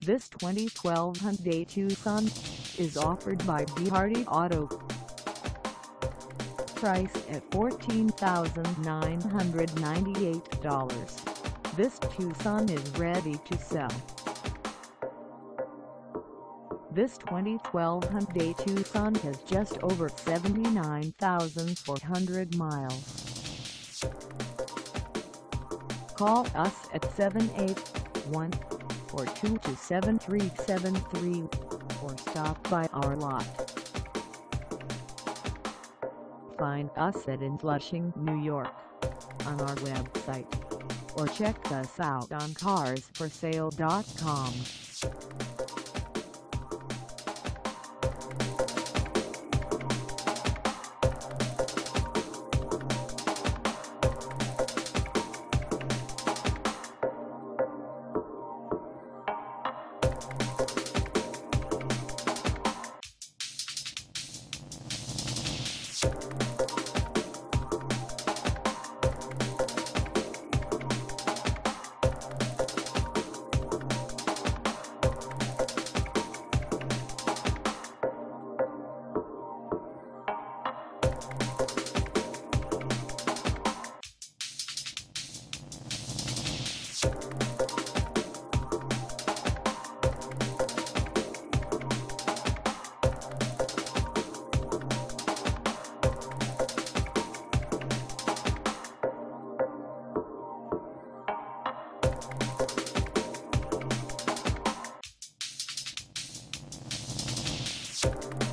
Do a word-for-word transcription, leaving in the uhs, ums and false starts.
This twenty twelve Hyundai Tucson is offered by B. Hardy Auto. Price at fourteen thousand nine hundred ninety-eight dollars. This Tucson is ready to sell. This twenty twelve Hyundai Tucson has just over seventy-nine thousand four hundred miles. Call us at seven eight one, four two two, seven three seven three or stop by our lot. Find us at in Flushing, New York on our website, or check us out on cars for sale dot com. You